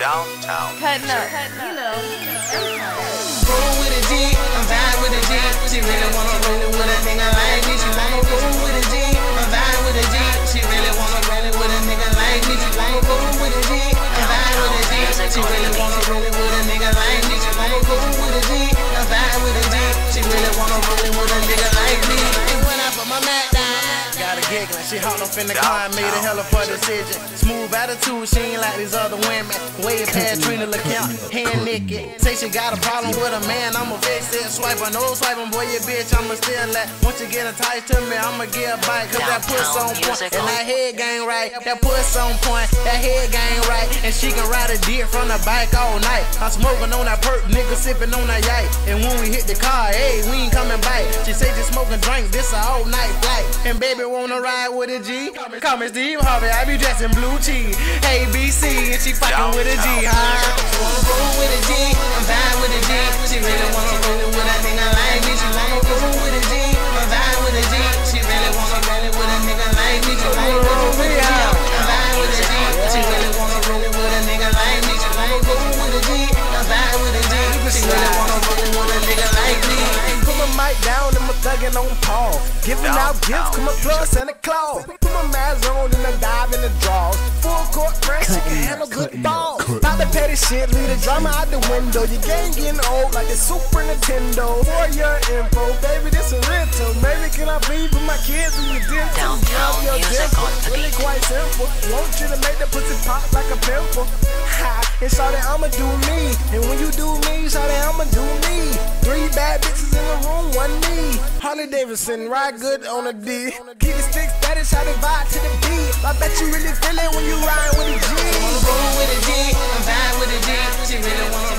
Downtown. Cutting up, you know. Roll with a G, I'm vibe with a G. She really wanna roll with a nigga like me. She wanna roll with a G, I'm vibe with a G. She really wanna roll with a nigga like me. She wanna roll with a G, I'm vibe with a G. She really wanna roll with a nigga like me. She wanna roll with a G, I'm vibe with a G. She really wanna roll with a nigga like me. And when I put my mat down, got a giggling, she hopped up in the car and made a hell of a decision. Smooth attitude, she ain't like these other women. Way past Trina LaCount, hand naked. Say she got a problem with a man, I'ma fix it. Swiping, no swiping, boy, you bitch, I'ma still let. Once you get attached to me, I'ma get a bite. Cause that puss on point, and that head gang right. That puss on point, that head gang right. And she can ride a dick from the bike all night. I'm smoking on that perk, nigga sipping on that yike. And when we hit the car, hey, we ain't coming back. She say she smoking drinks, this a all night flight. And baby wanna ride with a G? Call me Steve Harvey, I be dressed in blue cheese. ABC, and she fucking with a G, huh? she wanna roll with a G, I'm vibe with a G. She really wanna roll with a nigga like me. She wanna roll with a G, I'm vibe with a G. She really wanna roll with a nigga like me. She wanna roll with a G, I'm vibe with a G. She really wanna roll with a nigga like me. She wanna roll with a G, I'm vibe with a G. She really wanna roll with a nigga like me. Put my mic down and my thuggin' on Paul. Giving out gifts, come a plus and a claw. Put my mask on and I dive in the draws. Full court press, she can handle good balls. Not the petty shit, leave the drama out the window. Your game getting old like the Super Nintendo. For your info, baby, this a rental. Baby, can I please put my kids in the dental? Love your dimple, really quite simple. Want you to make the pussy pop like a pimple. Ha, and shawty, I'ma do me. And when you do me, shawty, I'ma do me. 3 bad bitches in the room, 1 me. Harley Davidson, ride good on a D. Keep the sticks steady, shawty, vibe to the beat. I bet you really feel it when you ride with a G. Wanna roll with a G, I'm vibe with a G. She really wanna